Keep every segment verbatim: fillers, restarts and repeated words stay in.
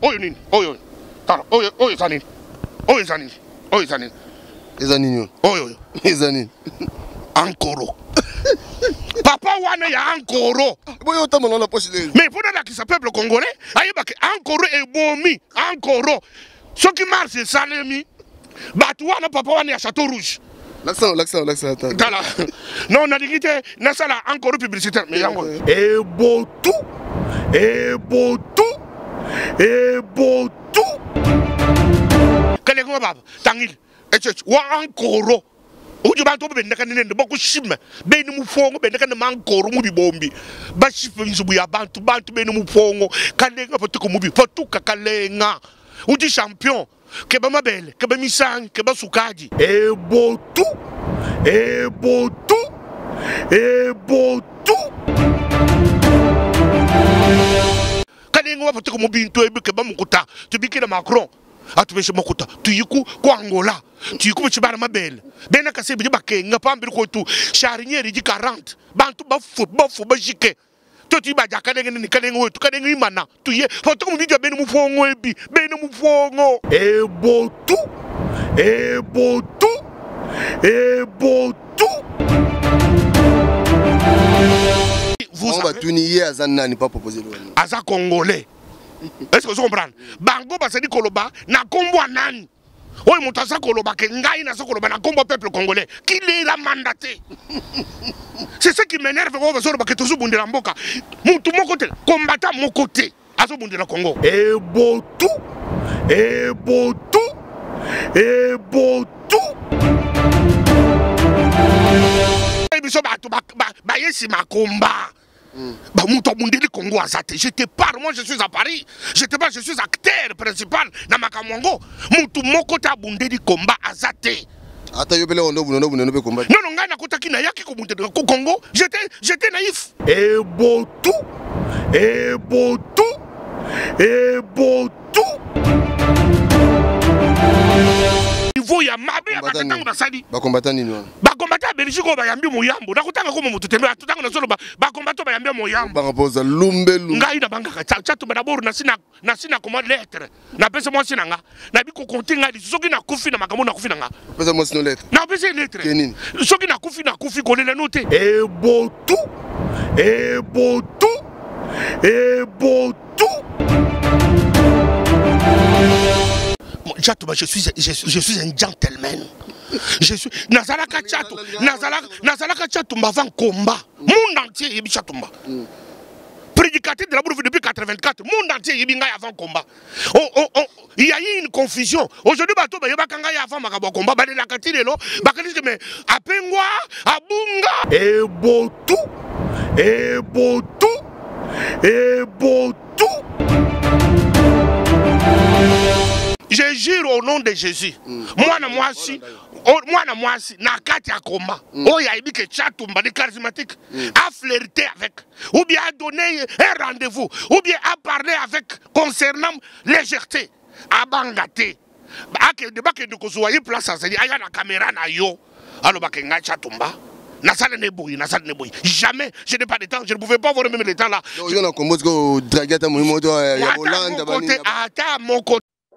oyo nini oyo tala oyo oyo za nini oyo za nini oyo za nini eza nini oyo oyo eza nini ankoro papa wana ya ankoro boyo tamona na poche de mais pour la peuple congolais ayeba ke ankoro ebomi ankoro soki mars esalemi bato wana papa wana ya château rouge l'accent l'accent l'accent tala non nalingi te nasala ankoro publicitaire mais yango ebotu ebotu ebotu kalengo baba tangile echeche wa ankoro uju bantu bendeka nende boko shime beni mufongo bendeka ne mankoro mubi bombi ba shife nzubu ya bantu bantu beni mufongo kalenga potuko mubi potuka kalenga uji champion keba mabele keba misangi keba sukaji ebotu ebotu ebotu kalenga wa potuko mubi nto ebi keba mukuta tubikira Macron atubeshe mokuta tuyiku kwa Angola tuyiku chibara mabele bena kasebi bakenga pambiri ko tu charniere di quarante bantu ba football football jike to ti ba jakane ni kanenga wetu kanenga imana tuye foto mu video beni mufongo ebi beni mufongo ebotu ebotu ebotu vous va tunier azanani pas proposer le aza congolais. Est-ce que vous comprenez? Bango basadi koloba na kombo nani? Oy mutasa koloba ke ngai na koloba na kombo peuple congolais. Qui l'a mandaté? C'est ce qui m'énerve quand vous que toujours bundela mboka. Mutu moko te, combattant mon côté. Azo bundela Congo. Ebotu. Ebotu. Ebotu. Biso ba ba ba yesi makomba. Bah, Congo je te parle, moi je suis à Paris, je te parle, je suis acteur principal dans Makamongo. Moutou moko ta bundé di combat azate. Ata yobele ondo bunono bunono be combat. Non non ngana kota kina yaki ko bundé ko Congo, j'étais j'étais naïf. Ebotu. Ebotu. Ebotu. Niveau ya mabe ya batango na sali. Ba combattant nini wana? Ba combattant Belgique ko ba yambi moyambo. Na kutanga ko mutu tembe atutanga na solo ba ba combattant ba yambi moyambo. Ba poza lumbe lumbe. Ngai na banga ka chatu ba d'abord na sina na sina comment lettre. Na pesa mo sina nga. Na bi ko konti nga soki na kufi na makambo na kufi na nga. Pesa mo sino lettre. Na pesa lettre. Kenini? Soki na kufi na kufi ko lela note. Ebotu. Ebotu. Ebotu. Je suis, je, je suis un gentleman. Je suis. Nazalaka Chatou. Nazalaka Nazalaka Chatou avant combat. Monde entier est Chatumba. Prédicateur de la bourre depuis quatre-vingt-quatre. Monde entier est avant combat. Oh, oh, oh. Il y a eu une confusion. Aujourd'hui, bateau, il y a un avant ma combat. Il y a un catino. Mais à Pengwa, à Bunga. Et Botou. Et Botou. Et Botou. Je jure au nom de Jésus. Mm. Moi, na moi si, moi na moi si, na kati ya combat. Mm. Oh ya ibi que Chatumba de charismatique mm. a flirté avec, ou bien a donné un rendez-vous, ou bien a parlé avec concernant légèreté, a bangaté. A que de bas que de kozoyer place à dire aya na caméra na yo. Alors ba que nga Chatumba. Na salle ne bouille, na salle ne bouille. Jamais, je n'ai pas de temps, je ne pouvais pas voir même le temps là. Donc il y a un combat que draguette à mon moto ya Hollande bani. Ata mon côté.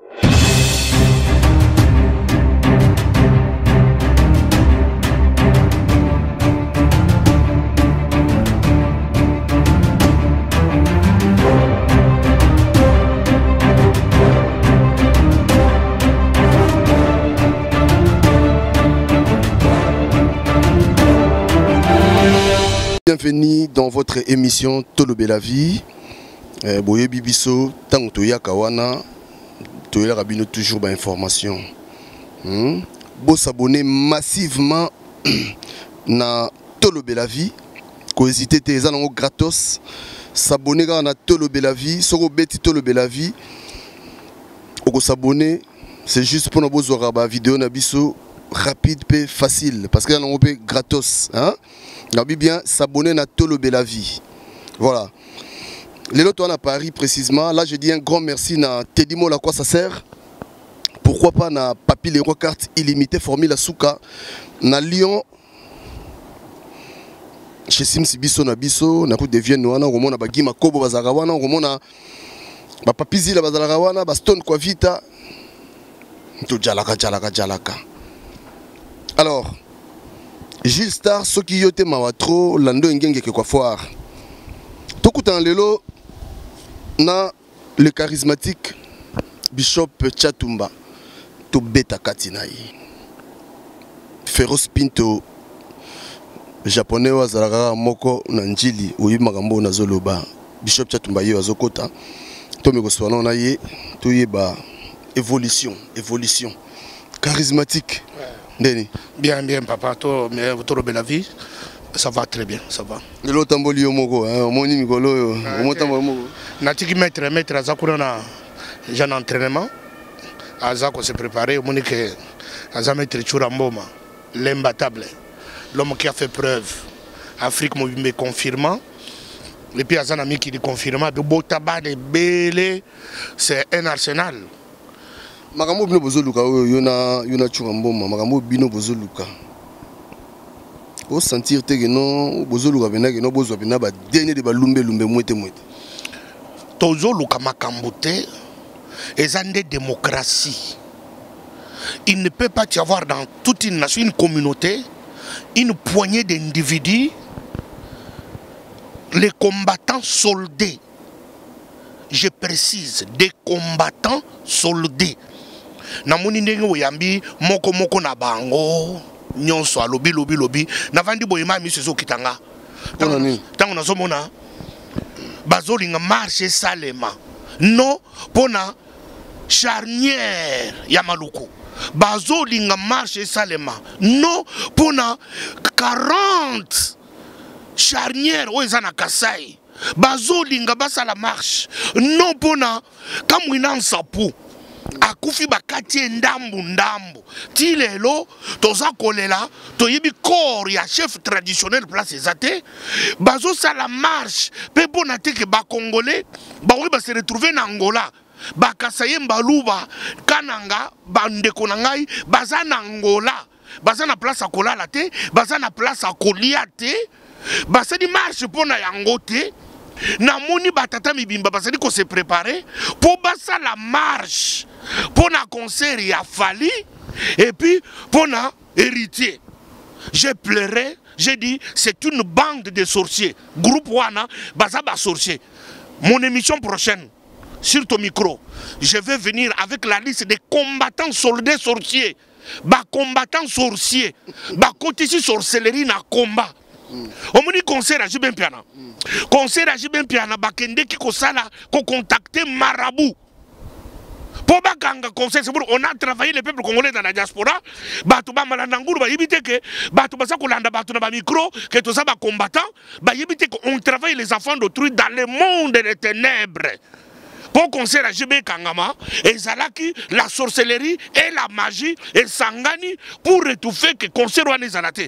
Bienvenue dans votre émission Tolobe la vie. Boye Bibiso, tant que ya kawana, tu es rabino toujours ba information. Hmm? Bo s'abonner massivement na Tolobe la vie. Ko hésiter te ezango gratos. S'abonner na Tolobe la vie, soko beti Tolobe la vie. Oko s'abonner, c'est juste pour nous voir ba vidéo na biso rapide et facile parce que là on peut gratos, hein? On a bien s'abonner à Tolobe la vie. Voilà. Les lotos à Paris précisément. Là je dis un grand merci à Teddy Mola, à quoi ça sert. Pourquoi pas na Papi les rois carte illimitée formule à Souka. Na Lyon. Chez Simsi Bisso na Bisso. Na route de Vienne. On a Bagima Kobo Bazarawana. On a ba papizila bazalaka wana ba stone kwa vita to jalaka jalaka jalaka. Alors Gilles Star soki yote mawa trop lando ngenge ke kwa foire tokuta lelo na le charismatique Bishop Chatumba to beta katinai Féroce Pinto japonais wazalaka moko na njili oyi makambo na zoloba Bishop Chatumba yo azokota to me koswana na ye to yeba évolution évolution charismatique Deni. Bien bien papa to mais to la vie ça va très bien ça va lelo tamboli yo moko hein moni mikolo yo mo tamboli moko natiki maître maître azakuna na jeune entraînement azako se préparer moni que azametre chura mboma l'imbattable l'homme qui a fait preuve Afrique me confirmant et puis azana ami qui dit confirmant de botaba de belé c'est un arsenal makambo bino bozoluka oyo na yona chura mboma makambo bino bozoluka o sentir te que non bozoluka bena que non bozwa bena ba dernier de ba lumbe lumbe mwete mwete tozoluka makambo te ezande démocratie. Il ne peut pas y avoir dans toute une nation, une communauté, une poignée d'individus, les combattants soldés. Je précise, des combattants soldés. Namoni ndenge oyambi moko moko na bango nyonso alobi lobi lobi navandi boyema mi sezo kitanga. Tango nazomona bazolinga marche salema. Non pona charnière ya maluku. Bazolinga marche salema. Non pona quarante charnière oezana Kasai. Bazolinga basala marche. Non pona kamwina nsapu. Akufi bakati ndambu ndambu. Ti lelo toza kolela toyebi corps ya chef traditionnel place ezate. Bazo sala marche. Pe pona te ke ba congolais ba ba se retrouver na Angola. Bakasaye mbaluba kananga bandeko na ngai baza na Angola baza na place akolala te baza na place akolia te basadi marche pona yango te namoni batata mibimba basadi ko se préparer pour basa la marche pona concert ya Fali et puis pona héritier. J'ai pleuré, j'ai dit c'est une bande de sorciers. Groupe wana baza ba sorcier. Mon émission prochaine sur ton micro, je vais venir avec la liste des combattants soldats sorciers. Ba combattants sorciers. Ba kotisi sorcellerie na combat. On me dit concert à Jibin Piana. Concert à Jibin Piana, bakende ki ko sala ko contacter marabout. Pour bakanga concert, c'est pour on a travaillé les peuples congolais dans la diaspora. Batu ba malanda nguru ba yibite ke batu ba sa kolanda batu na ba micro que tous ça ba combattants, ba yibite que on travaille les enfants d'autrui dans le monde des ténèbres. Pour concert à J B Kangama, et Zalaki, la sorcellerie et la magie, et Sangani, pour étouffer que concert ou Anizalate.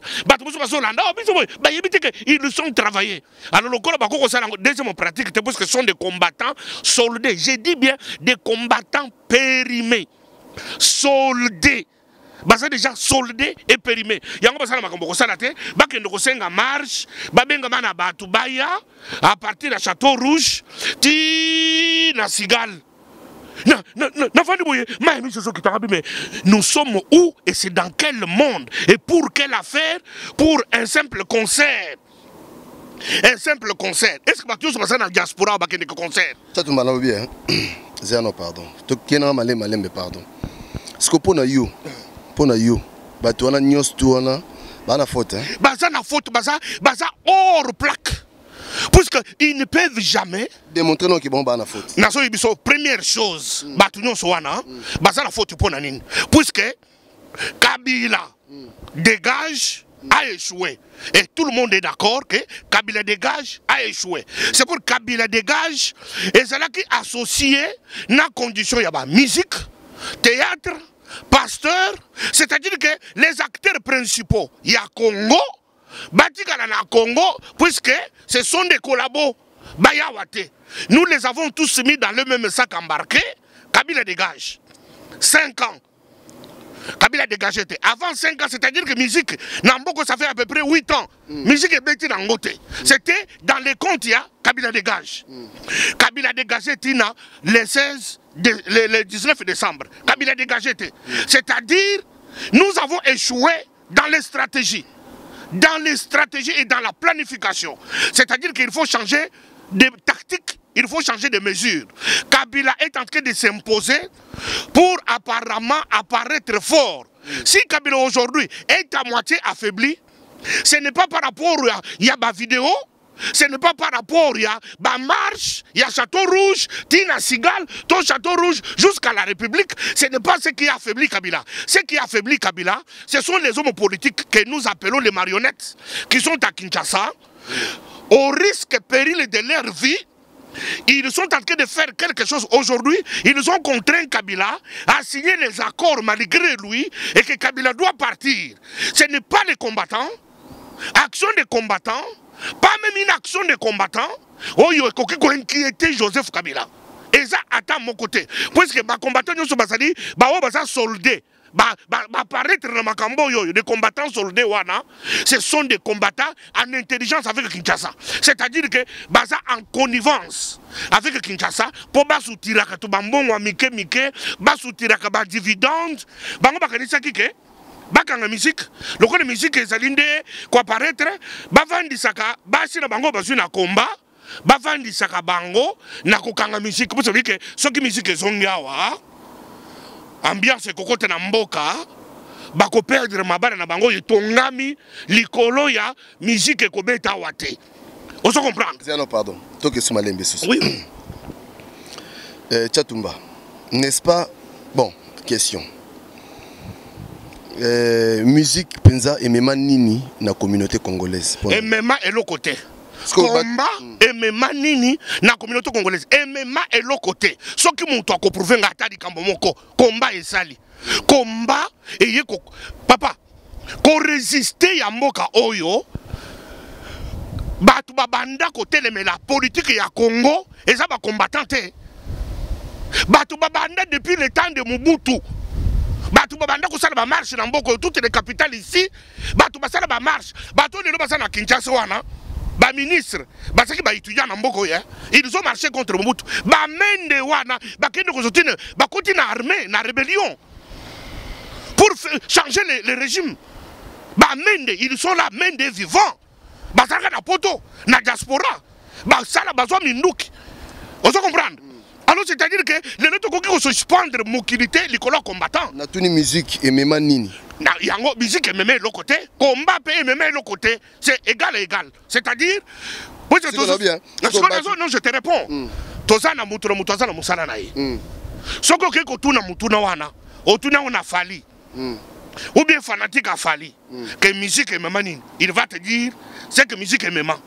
Ils sont travaillés. Alors, le deuxième pratique, c'est parce que ce sont des combattants soldés. J'ai dit bien des combattants périmés. Soldés. Basa déjà soldé et périmé. Yango basala makambo kosala te, bakendo kosenga marche, babenga mana batu baya à partir de Château Rouge, ti na Sigal. Na na na fandi boye, ma mi soso kitarabi mais nous sommes où et c'est dans quel monde et pour quelle affaire? Pour un simple concert. Un simple concert. Est-ce que Mathieu se passe dans la diaspora ou bakende concert? Ça tu m'as bien. Zéano pardon. Tu kena malé malé mais pardon. Ce que pour na you. Pona yo batwana nyos tuana bana faute hein baza na faute baza baza hors plaque puisque ils ne peuvent jamais démontrer non ki bon bana faute na so yibiso première chose mm. batu nyonso wana mm. baza na faute pona nini puisque Kabila mm. dégage mm. a échoué et tout le monde est d'accord que Kabila dégage a échoué. C'est pour Kabila dégage et c'est là qui associé na condition ya ba musique théâtre pasteur, c'est-à-dire que les acteurs principaux, il y a Congo, Batikala na Congo, puisque ce sont des collabos, Bayawate. Nous les avons tous mis dans le même sac embarqué, Kabila dégage. Cinq ans. Kabila a dégagé. Avant cinq ans, c'est-à-dire que musique, Namboko, ça fait à peu près huit ans. Mm. Musique est bêtée dans Ngote. Mm. C'était dans les comptes, il y a Kabila dégage. Mm. Kabila dégagé, Tina, le seize, de, le, le dix-neuf décembre. Kabila dégagé. Mm. C'est-à-dire, nous avons échoué dans les stratégies. Dans les stratégies et dans la planification. C'est-à-dire qu'il faut changer de tactique, il faut changer de mesures. Kabila est en train de s'imposer pour apparemment apparaître fort. Si Kabila aujourd'hui est à moitié affaibli, ce n'est pas par rapport à il y a ma vidéo, ce n'est pas par rapport à il y a ma marche, il y a Château Rouge, Tina Sigal, ton Château Rouge jusqu'à la République. Ce n'est pas ce qui a affaibli Kabila. Ce qui a affaibli Kabila, ce sont les hommes politiques que nous appelons les marionnettes, qui sont à Kinshasa, au risque et péril de leur vie. Ils sont en train de faire quelque chose aujourd'hui. Ils ont contraint Kabila à signer les accords malgré lui et que Kabila doit partir. Ce n'est pas les combattants. Action des combattants, pas même une action des combattants. Oh, il faut inquiéter Joseph Kabila. Et ça, attends mon côté. Parce que les combattants sont basali, bah on va solder. Bah, bah, bah, paraître dans Makambo, des combattants soldés, ce sont des combattants en intelligence avec Kinshasa. C'est-à-dire que, bah, ça en connivence avec Kinshasa, pour bah, soutenir que tout bambon, ou mike, mike, bah, soutenir que bah, dividendes, bah, on va connaître qui que, bah, quand la musique, le coup de musique, est salinde, quoi paraître, bah, vandi saka, bah, si la bango, bah, sur un combat, bah, vandi saka bango, na kokanga musique, vous savez que, ceux qui musique sont yawa, ambiance kokote na mboka bako perdre mabara na bango yetongami likolo ya musique ekobeta wate. On se comprend? Non, pardon. Toi que Soumalembe souci. Oui. euh, Tchatumba, n'est-ce pas? Bon, question. Euh, musique penza et même nini na communauté congolaise. Et même et l'autre côté. Combat et même nini na communauté congolaise. Et même et l'autre côté. Ce qui monte à prouver ngata di kambomoko. Combat et sali. Combat et yeko. Papa, qu'on résiste ya mboka oyo. Batu babanda côté mais la politique ya Congo et ça va combattant. Batu babanda depuis le temps de Mobutu. Batu babanda ko sala ba marche na mboko toutes les capitales ici. Batu basala ba marche. Batu lelo basala na Kinshasa wana. Ba ministre, ba saki ba étudiant na mboko ya. Ils ont marché contre Mobutu. Ba mende wana, ba kende ko zotine, ba koti na armée, na rébellion. Pour changer le, le régime. Ba mende, ils sont là, mende vivants. Ba saka na poto, na diaspora. Ba sala bazwa minduki. On se comprend? Alors c'est-à-dire que les autres qui vont se suspendre mobilité, les colons combattants. Na tuni musique et même nini. Na yango musique et même l'autre côté, combat et même l'autre côté, c'est égal et égal. C'est-à-dire, oui, c'est tout bien. Non, je te réponds. Tozana mutura mutazana musala nae. Soko ke kotuna mutuna wana, otuna ona fali. Ou bien fanatique a fali. Que musique et même nini. Il va te dire, c'est que musique et même.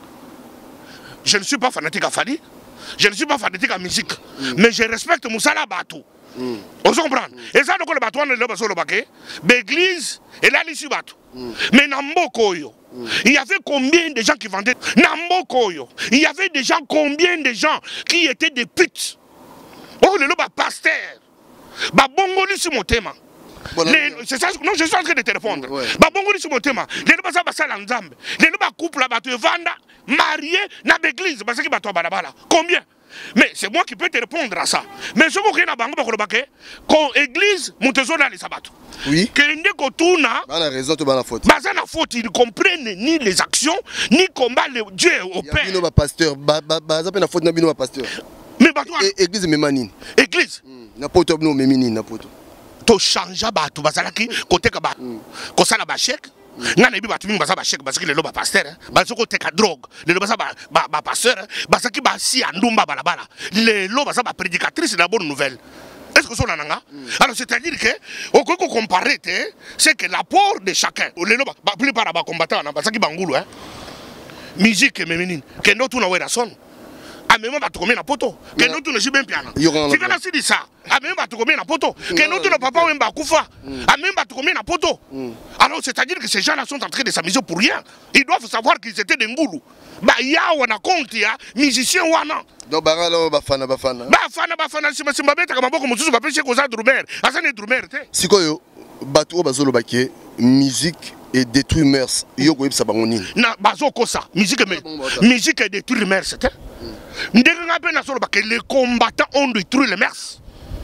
Je ne suis pas fanatique à fali. Je ne suis pas fanatique à musique, mm. mais je respecte Moussala Batou. Mm. On se comprend. Mm. Et ça, le Batou, on est sur le baquet. L'église, et là, il y a Batou. Mais Nambokoyo, mm. il y avait combien de gens qui vendaient Nambokoyo, il y avait des gens, combien de gens qui étaient des putes. Oh, le loba pasteur. Ba bongoli sur mon thème. C'est ça, non, je suis en train de te répondre. Ba bongoli sur mon thème. Les loba ça basala nzambe. Les loba couple là, Batou vanda. Marié dans l'église, parce que combien? Mais c'est moi qui peux te répondre à ça. Mais ce que na bango bakolo baké, ko église mutezola les sabbats. Oui. Kende ko tuna. Ba na raison to ba na faute. Ba na faute, ils comprennent ni les actions ni combat le Dieu au père. Bino ba pasteur, ba ba ba za pe na faute na bino ba pasteur. Mais ba toi église memanine. Église. Na poto no meminine na poto. To changea ba to bazalaki côté ka ba. Ko sala ba chèque. Ngana ibi batu mingi basa ba chèque parce que le loba pasteur ba soko teka drogue le loba sa ba ba pasteur basa ki ba si andumba balabala le loba sa ba prédicatrice de la bonne nouvelle. Est-ce que ça nanga? Alors c'est-à-dire que au ko comparer c'est que l'apport de chacun le loba ba plus par ba combattant na basa ki bangulu hein musique féminine que nous tout na wera son a même ba to combien na poto que nous tout na jibe piano c'est kana si dit ça a même ba to combien na poto que nous tout na papa wemba kufa a même ba to combien na poto. Alors c'est-à-dire que ces gens-là sont en train de s'amuser pour rien. Ils doivent savoir qu'ils étaient des ngoulous. Bah ya wana compte ya musicien wana. Donc baralo bafana bafana. Bafana bafana si simba beta kama boko mususu bapeshe koza drumer. Asane drumer te. Sikoyo bato bazolo baké musique et détruire mers yo ko yebisa bango nini na bazoko ça musique mais musique et détruire mers c'était ndenge nga pe na solo baké les combattants ont détruit les mers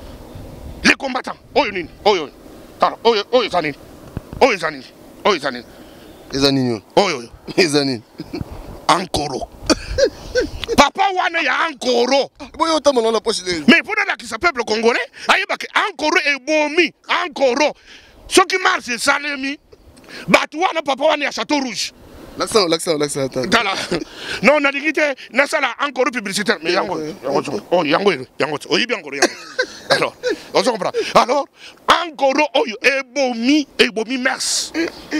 les combattants oyo nini oyo tala oyo oyo zanini oyo zanini oyo zanini ezanini oyo ezanini encore papa wana ya encore boyo tamona la poche mais pour la qui peuple congolais ayeba que encore et bomi encore ce qui marche salemi batu wana papa wana ya Château Rouge l'accent l'accent l'accent tala non on a dit que na sala encore publicitaire mais yango oh yango yango oh bien encore yango alors on se comprend alors encore oh et bomi et bomi mers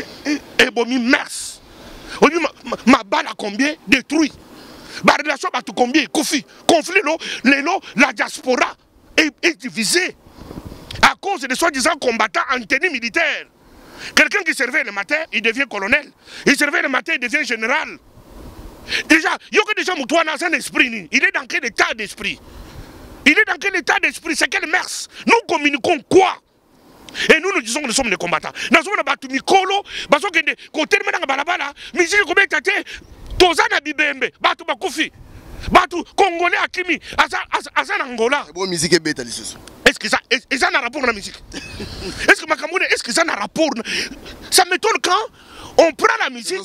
et bomi mers on dit ma balle à combien détruit la relation à tout combien conflit conflit le la diaspora est, est divisée à cause de soi-disant combattants en tenue militaire. Quelqu'un qui servait le matin, il devient colonel. Il servait le matin, il devient général. Déjà, il y a déjà Moutouan dans un esprit. Il est dans quel état d'esprit? Il est dans quel état d'esprit? C'est quelle mers? Nous communiquons quoi? Et nous nous disons que nous sommes des combattants. Nous sommes des combattants. Parce que côté de balabala, mais si vous êtes Tozana Bibembe, Batu Bakufi, Batu Congolais Akimi, Azan Angola. Bon musique est bête, est-ce que ça, est-ce ça a un rapport avec la musique? Est-ce que Makamouné, est-ce que ça a un rapport? Ça m'étonne quand on prend la musique.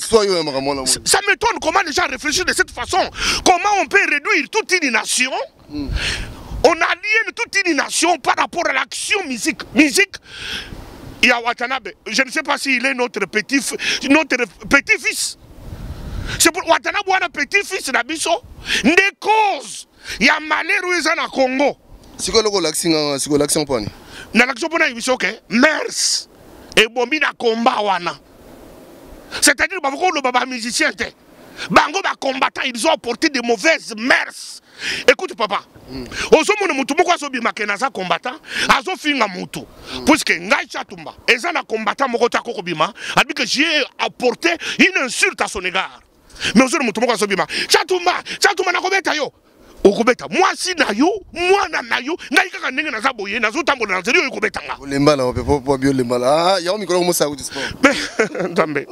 Ça m'étonne comment les gens réfléchissent de cette façon. Comment on peut réduire toute une nation? Mm. On aliène toute une nation par rapport à l'action musique. Musique. Il y a Watanabe. Je ne sais pas s'il est notre petit, notre petit-fils. C'est pour Watanabe, un petit-fils d'Abisso. Des causes. Il y a malheur où ils sont au Congo. C'est quoi l'action? C'est quoi l'action pour nous? L'action pour nous, c'est mers. Et bombi na combat wana. C'est-à-dire que les baba musiciens, bango ba combattants, ils ont apporté de mauvaises mers. Écoute papa. Ozo mona mutu moko azo bima ke naza combattant, azo finga mutu. Puisque ngai chatumba, eza na combattant moko ta ko bima, a dit que j'ai apporté une insulte à son égard. Mais ozo mutu moko azo bima, chatumba, chatumba na kobeta yo. Okobeta moi si na yo, moi na na yo, ngai kaka ndenge naza boye, nazo tambola na zeli yo kobetanga. Lembala on peut pas bien lembala. Ah, ya o micro mo sa ou sport. Tambe.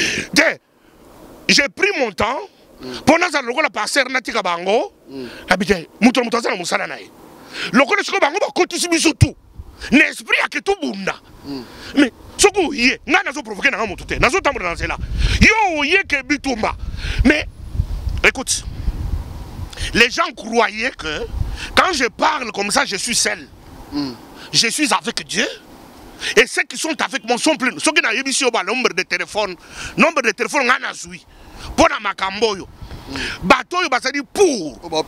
J'ai pris mon temps. Pendant ça, le passer natika bango, habité, mouton mouton moussala nae. Le col de bango, côté si tout. L'esprit a que tout bunda. Mais ce que y est, n'a pas provoqué dans mon tout, n'a pas tambour dans cela. Yo y est que bitumba. Mais écoute, les gens croyaient que quand je parle comme ça, je suis seul. Je suis avec Dieu. Et ceux qui sont avec moi sont pleins. Ceux qui n'ont pas le nombre de téléphones, nombre de téléphones, on a joué. Pour la Makamboyo. Bateau, il va se dire pour. Pour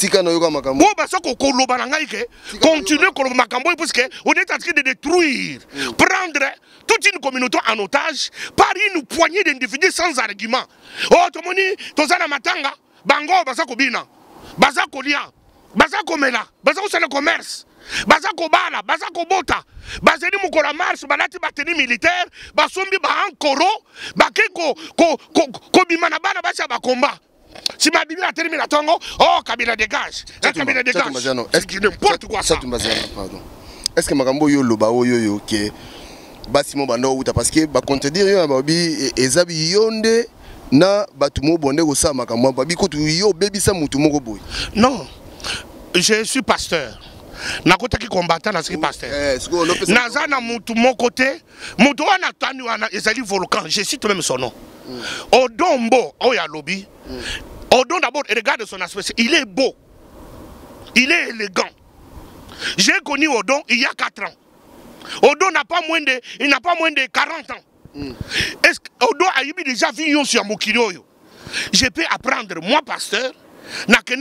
continuer comme Makamboyo, parce qu'on est en train de détruire, prendre toute une communauté en otage par une poignée d'individus sans argument. Oh, tout le monde, tout ça, matanga, bango, basako bina, basako lia, basako mela, basako c'est le commerce. Bazako bala, bazako bota, bazeli mukola marche, balati bateni militaire, basombi ba ankoro, bakeko ko ko ko bimana bana bacha ba combat. Si ma bibi a terminé la tongo, oh Kabila dégage, Kabila dégage. Est-ce que n'importe quoi ça? Pardon. Est-ce que Makambo yo loba yo yo ke basimo bando uta parce que ba contredire yo babi ezabi yonde na batumo bonde ko sa Makambo babi ko tu yo bebi sa mutu moko boy. Non. Je suis pasteur. Na côté qui combattant na c'est pasteur. Naza na mutu mon côté, mutu wana tani wana ezali volcan, je cite même son nom. Odombo oya lobi. Odon d'abord regarde son aspect, il est beau. Il est élégant. J'ai connu Odon il y a quatre ans. Odon n'a pas moins de il n'a pas moins de quarante ans. Est-ce que Odon a eu déjà vu yon sur Mokiro yo? Je peux apprendre moi pasteur. Je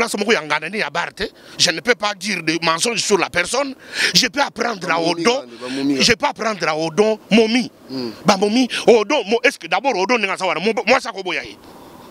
ne peux pas dire des mensonges sur la personne. Je peux apprendre à Odon. Je peux apprendre à Odon Momi. Bah Momi, Odon, est-ce que d'abord Odon n'est pas savoir moi ça kobo yaye.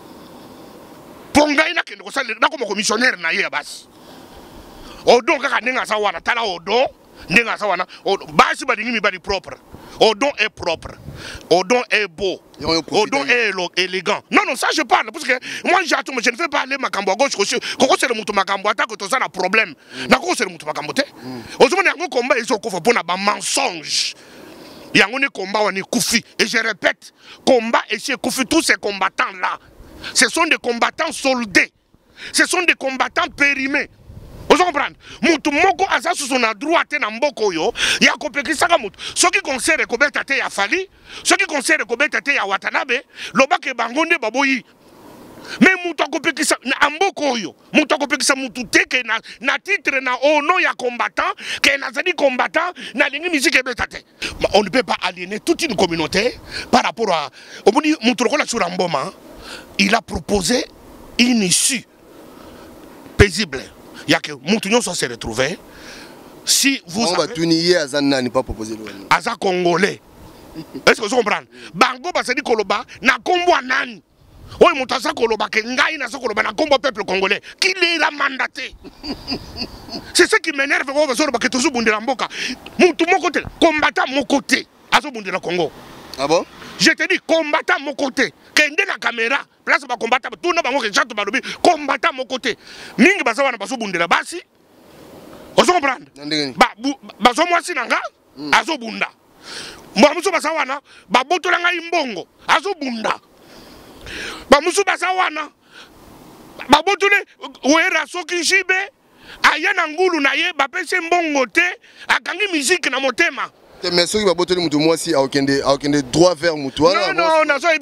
Ponga ina kende ko sale na comme commissionnaire na ye bas. Odon kaka nenga sawana tala Odon nenga sawana basi ba dingi mi ba di propre. Odon est propre. Odon est beau. Odon est élégant. Non, non, ça je parle. Parce que moi, je ne fais pas aller Makambo à gauche. Quand c'est le mouton Makambo, attaque, tu as un problème. D'accord, c'est le mouton Makambo. Aujourd'hui, il y a un combat, ils ont fait un mensonge. Yango ne combat wani Koufi. Et je répète, combat et chez Koufi, tous ces combattants-là, ce sont des combattants soldés. Ce sont des combattants périmés. Vous comprenez? Moutou moko asa sous son droite na mboko yo, ya kopeki saka moutou. Ce qui concerne Kobeta te ya Fali, ce qui concerne Kobeta te ya Watanabe, lobake bangonde baboyi. Mais moutou kopeki sa na mboko yo, moutou kopeki sa moutou te ke na na titre na ono ya combattant, ke na zadi combattant na lingi musique beta te. On ne peut pas aliéner toute une communauté par rapport à obuni moutou kola sur Mboma, il a proposé une issue paisible. Il y a que Moutounion se retrouvé. Si vous on avez... Tunier Azana n'est pas proposé. Aza Congolais. Est-ce que vous comprenez? Bango Basadi Koloba, na combo nani. Oui, Moutasa Koloba, que Ngaï na Koloba, na combo peuple congolais. Qui l'a mandaté? C'est ce qui m'énerve, que toujours Bundi Lamboka. Moutou mon côté, combattant mon côté. Azo Bundi la Congo. Ah bon? Je te dis, combattant mon côté. Kende la caméra, place ba combattant, tout le monde qui chante balobi, combattant mon côté. Mingi basawa na baso bundela basi. Ozo comprendre? Ba baso mwasi nanga, azo bunda. Mwa muso basawa na, ba boto langa imbongo, azo bunda. Ba muso basawa na, ba boto le wera soki shibe, ayana ngulu na ye, ba pese mbongo te, akangi musique na motema. Mais ceux qui vont botter le moutou, moi aussi, à aucun des droits vers moutou. Non, non, non, non,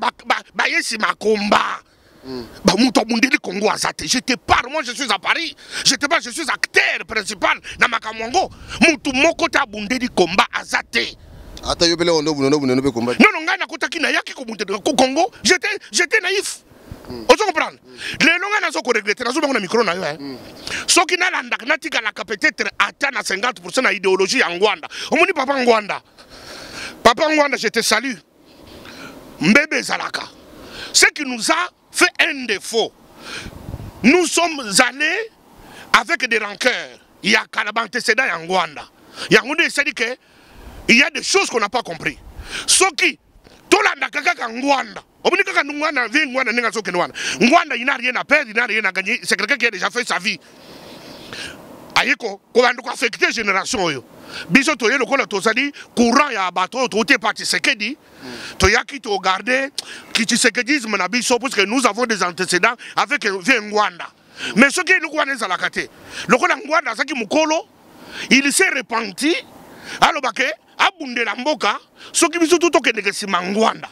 non, je te parle, moi je suis à Paris. Je te parle, je suis acteur principal dans ma Kamongo. Moutou moko ta bundé di combat azate. Attends, je vais le rendre, vous ne pouvez combattre. Non, non, non, non, Congo. J'étais naïf. Vous comprenez? Les longs n'a pas regretté, n'a pas micro na yo. Ce qui n'a pas peut-être atteint cinquante pour cent de l'idéologie en Rwanda. On me dit papa en Rwanda. Papa en Rwanda, je te salue. Mbebe Zalaka. Ce qui nous a fait un défaut. Nous sommes allés avec des rancœurs. Il y a un antécédent en Rwanda. Il y a que il y a des choses qu'on n'a pas compris. Ce qui, tout le monde en Rwanda. Ngwanda, il n'a rien à perdre, il n'a rien à gagner. C'est quelqu'un qui a déjà fait sa vie. Ayeko, quand on a affecté la génération, biso toye le kola tozali courant ya bateau toté parti Tshisekedi toya qui to garder qui Tshisekedisme na biso parce que nous avons des antécédents avec Ngwanda. Mais ce qui est le Ngwanda za la kate. Le kola Ngwanda saki mukolo, il s'est repenti. Alors bake abunde la mboka, ce qui biso tout ke de Ngwanda.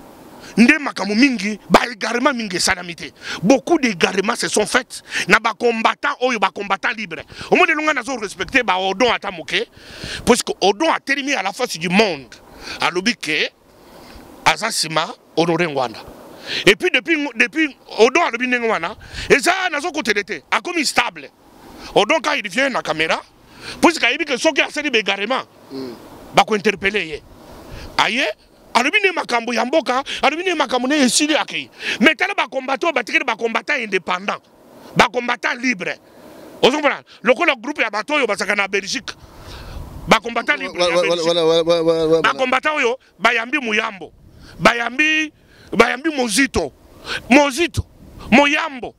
Beaucoup d'égarements se sont faits. Na ba combattants oyo ba combattants libres. Au moins de longa nazo respecter ba Odon atamoke parce que Odon a terminé à la face du monde. A lobike Azasima honoré Ngwanda. Et puis depuis depuis Odon a lobine Ngwanda et ça nazo côté d'été a comme stable. Odon quand il vient na caméra parce qu'il dit que ceux qui a fait des égarements ba ko interpeller. Aye alubine makambo ya mboka alubine makambo ne esili akei mais tala ba combattant ba tikere ba combattant indépendant ba combattant libre vous comprenez le groupe ya bato yo basaka na Belgique ba combattant libre ba combattant yo bayambi muyambo bayambi bayambi mozito mozito moyambo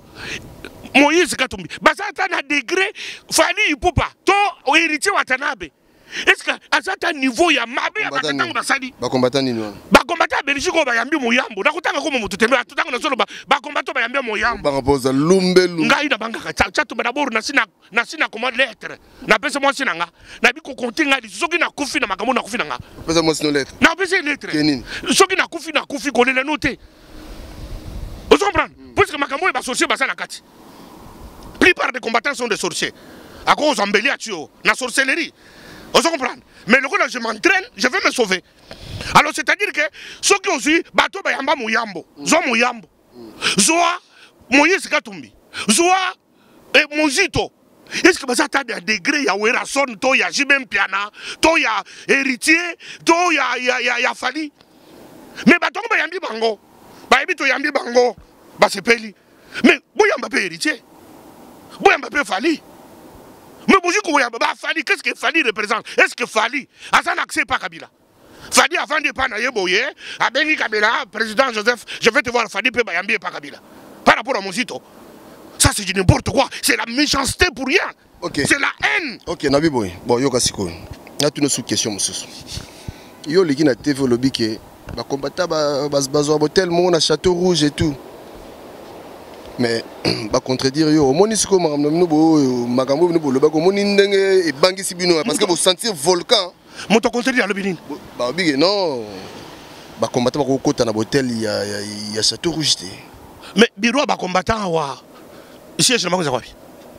Moïse Katumbi basata na degré Fali Ipupa to héritier Watanabe. Est-ce que à certain niveau il y a mabe à batanga basali ba combattant nini ba combattant Belgique ba yambi moyambo na kutanga ko mutu tembe tutanga na solo ba ba combattant ba yambi moyambo ba raposa lumbelu ngai na banga ka chatu d'abord na sina na sina comment lettre na pesa moi sina nga na bi ko kontinga di soki na kufi na makambo na kufi na nga pesa moi sino lettre na pesa lettre kenini soki na kufi na kufi ko le noter vous comprenez parce que makambo ba sorcier ba sana kati plupart des combattants sont des sorciers à cause embelli à tuo na sorcellerie. Vous comprenez? Mais le coup là, je m'entraîne, je vais me sauver. Alors c'est-à-dire que ceux qui ont su, bateau bayamba mouyambo, zo mouyambo, zoa Moïse Katumbi, zoa et Mozito. Est-ce que ça a des degrés, il y a Werason, il y a Jimem Piana, il y a héritier, il y a y a y a y a Fali. Mais bateau bayambi bango, bayambi to yambi bango, bah c'est peli. Mais boyamba pe héritier, boyamba pe Fali. Mais Fali, qu'est-ce que Fali représente? Est-ce que Fali a un accès par Kabila? Fali avant de pas naïe boye, a Bengi Kabila, président Joseph, je vais te voir Fali peut bayambi par Kabila. Par rapport à Mozito. Ça c'est du n'importe quoi, c'est la méchanceté pour rien. Okay. C'est la haine. Ok, Nabi Boy, bon, yo kasiko. Là tu nous sous question monsieur. yo leki na T V lobby ke ba combattant ba bazwa botel mo na Château Rouge et tout. Mais ba contredire yo omoni siko makambo no bo makambo no bo loba ko moni ndenge e bangisi bino parce que vous sentir volcan. Moto contredire lobi nini? Ba bige non. Ba combattant ba ko kota na botel ya ya Château Rouge te. Mais biro ba combattant wa siège na bango kwapi?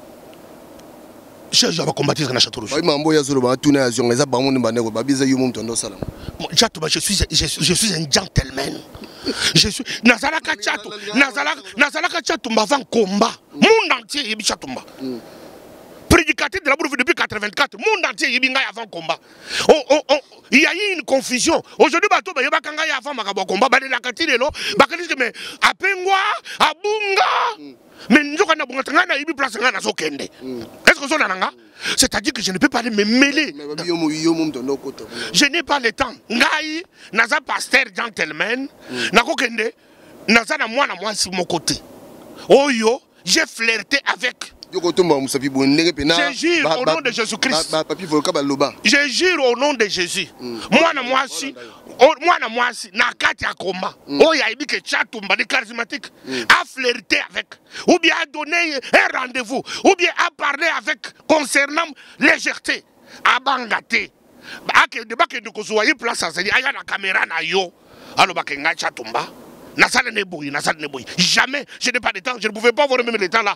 Siège ba combattre na Château Rouge. Ba mambo ya zolo ba tuna ya zonga za ba monde baneko ba biza yo mumto ndo sala. Je suis je suis un gentleman. Je suis Nazalaka Chatou, Nazalaka Nazalaka Chatou avant combat. Monde entier yebi Chatumba. Prédicateur de la bourre depuis quatre-vingt-quatre, monde entier yebi ngai avant combat. Oh oh oh, il y a eu une confusion. Aujourd'hui bato ba yeba kanga ya avant makabo combat ba de la katine lo, ba kali mais apengwa, abunga. Mais nous avons une place na sokende. Est-ce que ça nanga? C'est-à-dire que je ne peux pas me mêler. Je n'ai pas le temps. Ngai, naza pasteur gentleman, na kokende, naza na moi na moi sur mon côté. Oh yo, j'ai flirté avec. Je jure au nom de Jésus-Christ. Je jure au nom de Jésus. Moi na moi si, moi na moi si, na kati ya combat. Oh ya ibi ke Chatumba de charismatique a flirté avec, ou bien a donné un rendez-vous, ou bien a parlé avec concernant légèreté, a bangaté. A ke de ba ke de ko zoyer place à dire aya na caméra na yo. Alors ba ke nga Chatumba. Jamais, je n'ai pas de temps, je ne pouvais pas avoir même le temps là.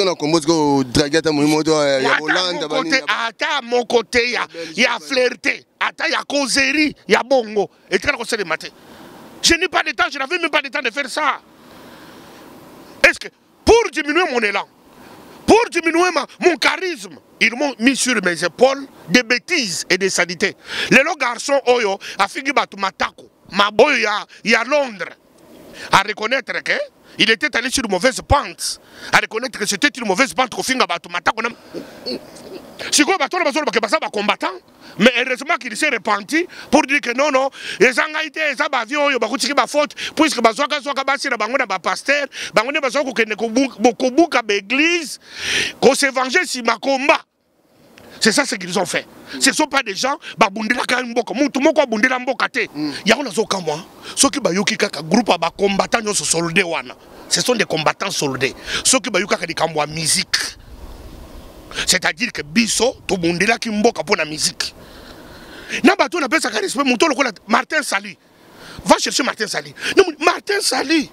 À mon côté, il y a flirté, il y a causerie, il y a bongo. Et très conseil de matin. Je n'ai pas de temps, je n'avais même pas de temps de faire ça. Est-ce que pour diminuer mon élan, pour diminuer ma, mon charisme, ils m'ont mis sur mes épaules des bêtises et des sanités. Les longs garçons, oyo, a fini batu matako. Ma boy, il y a Londres. À reconnaître qu'il était allé sur une mauvaise pente, à reconnaître que c'était une mauvaise pente au fin de la si quoi bateau n'a pas combattant, mais heureusement qu'il s'est repenti pour dire que non, non, les gens ont été les avions, ils ont fait faute, puisque les gens ont été pasteur, ils ont été l'église, qu'on s'est vengé si ma combat. C'est ça ce qu'ils ont fait. Ce ne sont pas des gens qui ce sont des combattants soldés. Ceux qui ont musique. C'est-à-dire que Bisso, tout le monde est là qui mboka pour la musique. Martin Sali. Va chercher Martin Sali. Martin Sali.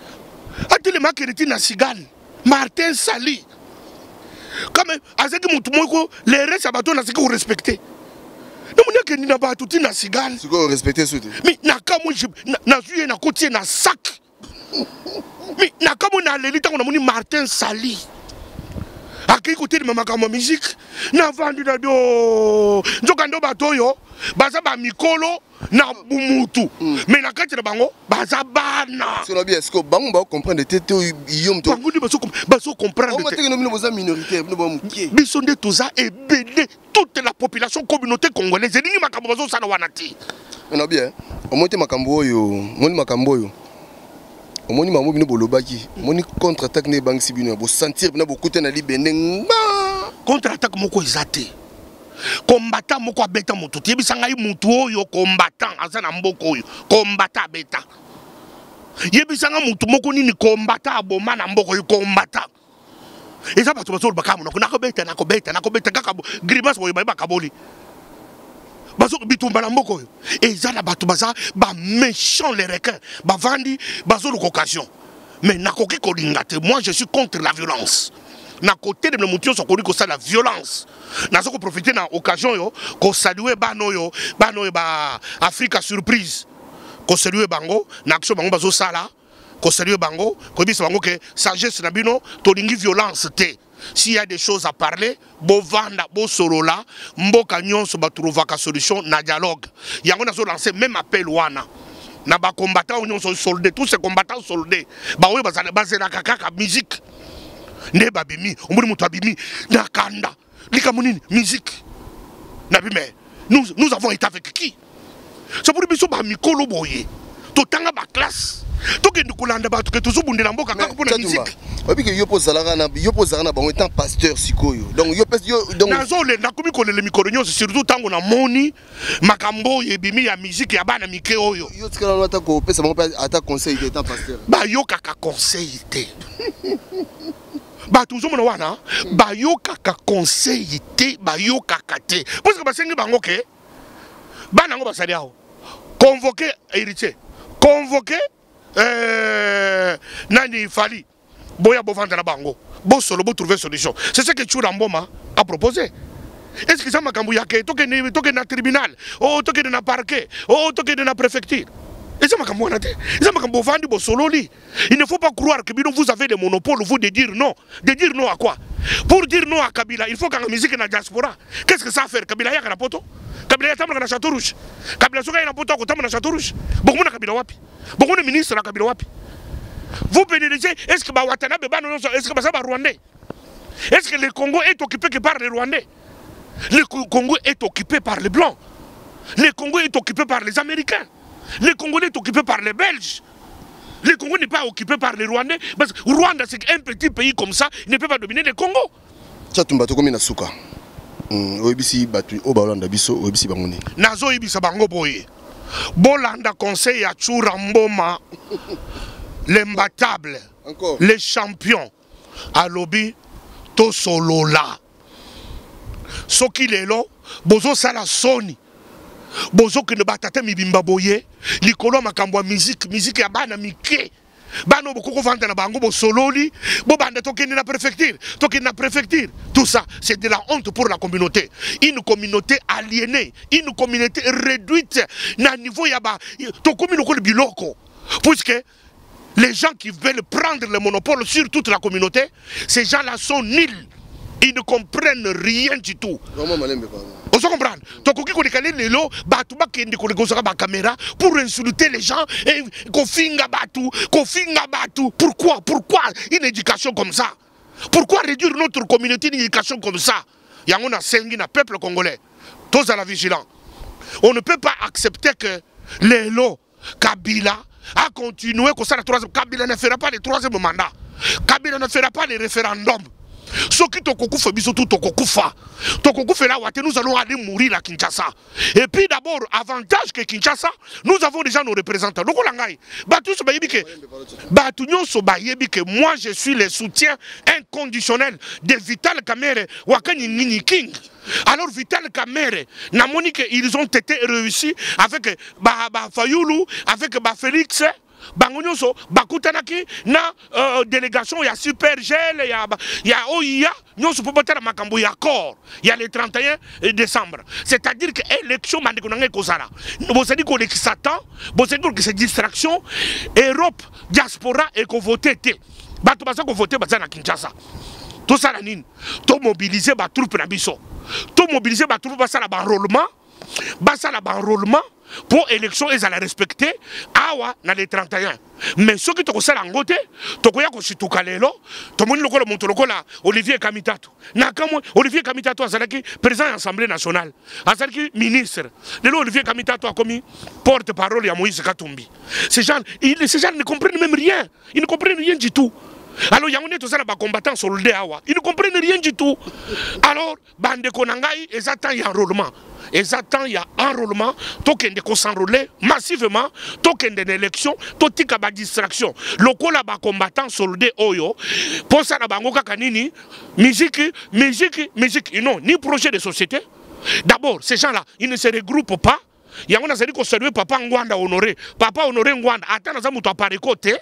Martin Sali. Comme les restes à bateau, c'est que vous respectez. Nous n'avons pas tout na cigale. C'est quoi respecter ça? Mais na kamu na juillet na côté na sac. Mais na kamu na l'élite on a moni Martin Sali. À qui côté de ma kamu musique na vendu na do. Nzokando bateau yo baza ba mikolo na bumutu. Mais na kati na bango baza bana. C'est bien est-ce que bango ba comprendre tete yom to. Bango baso baso comprendre. On va dire que nous sommes minoritaires, nous sommes mukié. Bisonde toza et belé toute la population communauté congolaise. Ni makambo bazo sana wanati. On a bien. On monte makambo yo, moni makambo yo. On moni makambo bino bolobaki. Moni contre-attaque ne bank sibino bo sentir bina bo kuta na libene. Contre-attaque moko izate. Combattant moko abeta mutu. Yebisanga yi mutu oyo combattant azana mboko oyo. Combattant beta. Yebisanga mutu moko nini combattant aboma na mboko oyo combattant. Et ça, tu vas sur le bacam, on a combêté, on a combêté, on a combêté, grimace, on a kaboli. Bazo bitumba na mboko. Et ça, la batu baza, ba méchant les requins, ba vandi, bazo l'occasion. Mais na koki kolingate, moi je suis contre la violence. Na côté de nos moutons, on connaît que ça la violence. Na soko profiter na occasion yo, ko saluer bano yo, bano yo ba Africa surprise. Ko saluer bango, na action bango bazo sala. Ko sérieux bango, ko bisa bango que sagesse na bino, tolingi violence te. S'il y a des choses à parler, bo vanda, bo sorola, mboka nyonso ba trouvaka solution na dialogue. Yango na zo lancer même appel wana. Na ba combattants nyonso soldés, tous ces combattants soldés. Ba oyo bazala bazela kaka musique. Ne babimi, omuri mutu abimi na kanda. Lika munini musique. Na bime. Nous nous avons été avec qui? C'est pour biso ba mikolo boye. Totanga ba classe. tokende kolanda bato ke tozobundela mboka kaka mpona musique. Oyebi ke yo mpo ozalaka na yo mpo ozalaka na bango etant pasteur sikoyo donc yo pesi yo donc nazolenda nakomi kolela mikolo nyonso surtout ntango namoni makambo oyo ebimi ya musique ya bana mike oyo yo tikala wana ata kopesa bango mpe ata conseil te etant pasteur bayokaka conseil te bato ozomona wana bayokaka conseil te bayokaka te parceke basengi bango ke bana yango basali aho convoqué héritier convoqué euh, nani fali boya bovanda na bango bo solo bo trouver solution c'est ce que Tchoura Mboma a proposé. Est-ce que ça m'a cambouyé que toke ne toke na tribunal oh toke na parquet oh toke na préfecture et ça m'a cambouyé ça m'a cambouyé vandi bo solo li. Il ne faut pas croire que vous avez le monopole vous de dire non de dire non à quoi. Pour dire non à Kabila il faut qu'en musique na diaspora qu'est-ce que ça fait Kabila ya kana poto Kabila ya tamla na Château Rouge Kabila soka na poto ko tamla na Château Rouge beaucoup na Kabila wapi beaucoup de ministres na Kabila wapi. Vous pénalisez, est-ce que Watanabe, est-ce que c'est Rwandais? Est-ce que le Congo est occupé que par les Rwandais? Le Congo est occupé par les Blancs. Le Congo est occupé par les Américains. Le Congo est occupé par les Belges. Le Congo n'est pas occupé par les Rwandais. Parce que Rwanda, c'est un petit pays comme ça, il ne peut pas dominer le Congo. Tchatumba, tu as souka. Oebisi batu obalanda biso oebisi bangoni. Nazo ibisa bango boye. Bolanda conseil à Tchoura Mboma. L'imbattable, les champions, à lobby, to solo là. Ce qui est là, bozo sala soni, bozo que ne batate mi bimba boye, likolo makambwa musique, musique ya bana mike, bano boko vendre na bango bo solo li, bo bande toke na préfecture, toke na préfecture. Tout ça, c'est de la honte pour la communauté. Une communauté aliénée, une communauté réduite, na niveau yaba, to communauté biloko, puisque les gens qui veulent prendre le monopole sur toute la communauté, ces gens-là sont nuls. Ils ne comprennent rien du tout. Vous comprenez? Pour insulter les gens et pourquoi? Pourquoi une éducation comme ça? Pourquoi réduire notre communauté une éducation comme ça? Il y a un peuple congolais. Tous à la vigilance. On ne peut pas accepter que les lots, Kabila, a continué comme ça la troisième. Kabila ne fera pas le troisième mandat. Kabila ne fera pas le référendum. Ce qui tokokufa bisotu tokokufa. Tokokufa là nous allons aller mourir à Kinshasa. Et puis d'abord, avantage que Kinshasa, nous avons déjà nos représentants. Donc langai, batu so bayebi ke batu nyonso bayebi ke moi je suis le soutien inconditionnel de Vital Kamerhe wakani Nini King. Alors Vital Kamerhe, namoni que ils ont été réussis avec ba ba Fayulu, avec ba Félix. Bangonyoso, bakutanaki na euh, délégation, il y a Super Gel, il y a, y a O I A, nous sommes pas makambo, il y a accord, il y a le trente et un décembre. C'est-à-dire que l'élection, vous avez dit qu'on s'attend, vous avez dit que c'est distraction, Europe, diaspora, et qu'on vote. Bato basa qu'on vote, basa na Kinshasa. Tout ça, la nine. Tout mobiliser, ba troupe na biso. Tout mobiliser, ba troupe, basa la enrôlement, basa la enrôlement. Pour l'élection, ils allaient respecter awa na les trente et un. Mais ceux qui te conseillent en côté, tu connais que si tu calelo, tu montes le col monte le col Olivier Kamitato. Nakamo Olivier Kamitato a zalaki président de l'Assemblée nationale, a zalaki ministre. De Olivier Kamitato a commis porte-parole à Moïse Katumbi. Ces gens, ils, ces gens ne comprennent même rien. Ils ne comprennent rien du tout. Alors, il y a un combattant sur le Awa. Ils ne comprennent rien du tout. Alors, bande konangai, ils attendent un enrôlement. Ils attendent un enrôlement. Token de s'enrôler massivement. Token de l'élection. Totika ba distraction. Loko la ba combattant sur le Oyo. Pour ça, la bangoka kanini. Musique, musique, musique. Non, ni projet de société. D'abord, ces gens-là, ils ne se regroupent pas. Il y a un qui a salué Papa Ngwanda honoré. Papa honoré Ngwanda. Attends, nous avons parlé côté.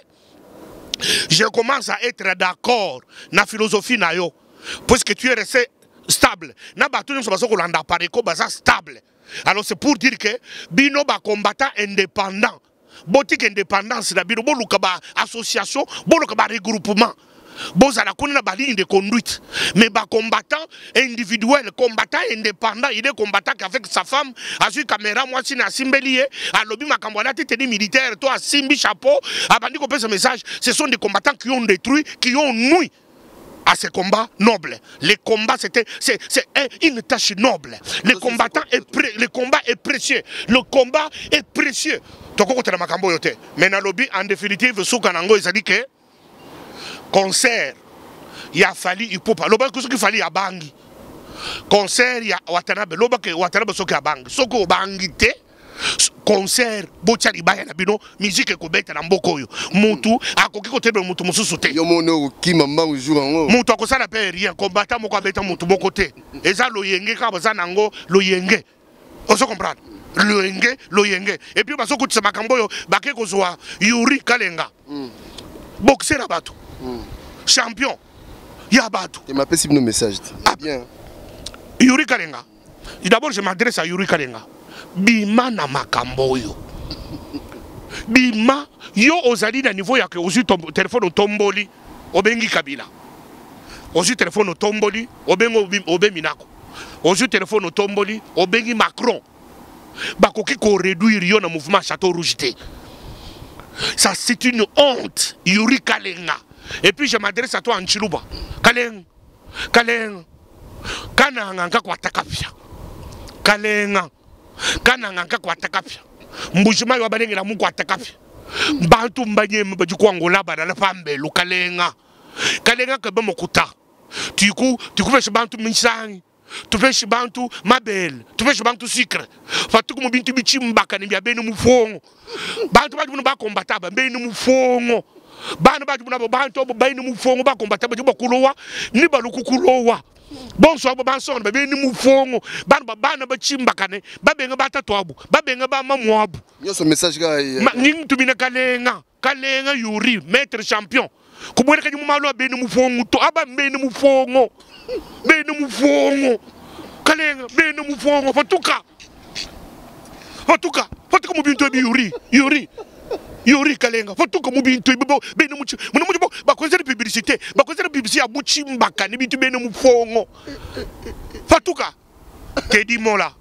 Je commence à être d'accord dans la philosophie nayo, puisque tu es resté stable. Na batu nous sommes Kolanda pareko baza stable. Alors c'est pour dire que bino ba combattant indépendant, botique indépendance na bino boluka ba association, boluka ba regroupement. Boza la connaît la ligne de conduite, mais bah combattant individuel, combattant indépendant, il est combattant avec sa femme, a su caméra, moi si na simbelier, à lobby ma cambouana, tu es militaire, toi simbi chapeau, a bandi qu'on ce message, ce sont des combattants qui ont détruit, qui ont nuit à ces combats nobles. Les combats, c'était c'est une tâche noble. Le combattant est pré, le combat est précieux. Le combat est précieux. Mais dans lobby, en définitive, ce qu'on a dit que concert, il a fallu, il peut pas. Ce qu'il fallait à Bangi. Concert, il y a Watanabe. Loba que Watanabe soki à Bangi. Soko au Bangi te. Concert, bocha libaya na bino, musique ko beta na mboko yo. Mutu akoki ko tebe mutu mususu te. Yo mono ki mamba jour ngo. Mutu akosala pe rien, combattant moko beta mutu moko te. Eza loyenge ka baza nango loyenge. Oso comprendre. Loyenge, loyenge. Et puis baso kutisa makambo yo bake ko zoa Yuri Kalenga. Mm. Boxer na bato. Mm. Champion. Ya bato. Tu m'appelles si nos messages. Ah bien. Yuri Kalenga. D'abord je m'adresse à Yuri Kalenga. Bima na makambo yo. Bima yo ozali na niveau ya ke ozu téléphone otomboli obengi Kabila. Ozu téléphone otomboli obengo obeminako. Ozu téléphone otomboli obengi Macron. Bakoki ko réduire yo na mouvement Château Rouge te. Ça c'est une honte, Yuri Kalenga. Et puis je m'adresse à toi en Chiluba. Kalenga. Kalenga. Kana nganga kwa takapia. Kalenga. Kana nganga kwa takapia. Mbujima yo balenge la mungu atakapia. Bantu mbanye mbaju kwa ngola badala pambe lu Kalenga. Kalenga kebe mokuta. Tiku tiku fes bantu minsangi. Tu fes bantu mabel. Tu fes bantu sucre. Fatuku mubintu bichimbaka ni bia bene mufongo. Bantu baju mba kombata ba bene mufongo. Bana baju mba bantu bene mufongo ba kombata baju bakulowa ni balukukulowa. Bonsoir bonsoir ba bene mufongo. Bana bana bachimbaka ne ba benga batatu abu. Ba benga ba mamwabu. Nyoso message ga ngi tumina Kalenga. Kalenga Yuri maître champion. Kubwera kanyi mumalo bene mufongo to aba bene mufongo. Bene mufongo. Kalenga bene mufongo fatuka. Fatuka. Fatuka mubintu bi Yuri. Yuri. Yuri Kalenga. Fatuka mubintu bi bene muchi. Muno muchi ba konzera publicité. Ba konzera publicité abuchi mbaka ni bintu bene mufongo. Fatuka. Teddy Mola.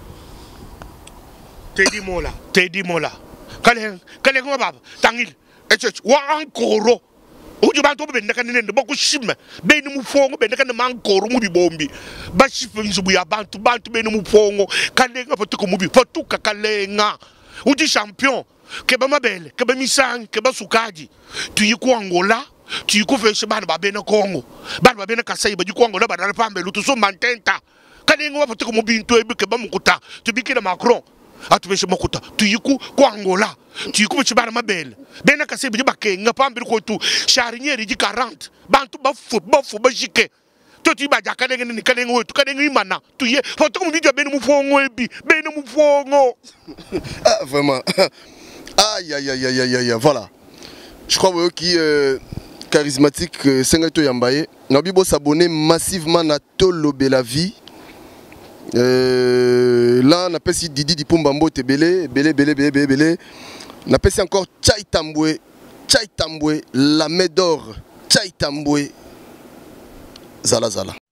Teddy Mola. Teddy Mola. Kalenga. Kalenga baba. Tangil. Eche wa ankoro. Uju bantu bendeka nende boko shime bene mufongo bendeka ne mankoro mubi bombi ba shife nzubu ya bantu bantu bene mufongo Kalenga fatuka mubi fatuka Kalenga uji champion ke ba mabele ke ba misangi ke ba sukaji tuyiku Angola tuyiku feshe bana ba bene Congo bana ba bene Kasai ba jiku Angola ba dala pambe lutu so mantenta Kalenga fatuka mubi nto ebi ke ba mukuta tubikira Macron atubeshe makuta tuyiku kwa Angola tuyiku bechibana mabele bena Kasai bi bakenga pambe ko tu charniere di quarante bantu ba fu ba fu ba jike to ti ba jaka ndenge ni Kalenga wetu Kalenga imana tuye foto mu video bene mufongo ebi bene mufongo. Ah vraiment. Aïe aïe aïe aïe aïe aïe voilà. Je crois que qui euh, charismatique euh, Sengato Yambaye nabibo s'abonner massivement na Tolobe la vie. Euh, là on appelle si Didi Dipombambo te belé belé belé belé belé belé on appelle si encore Chai Tambwe Chai Tambwe la Médor Chai Tambwe Zala Zala.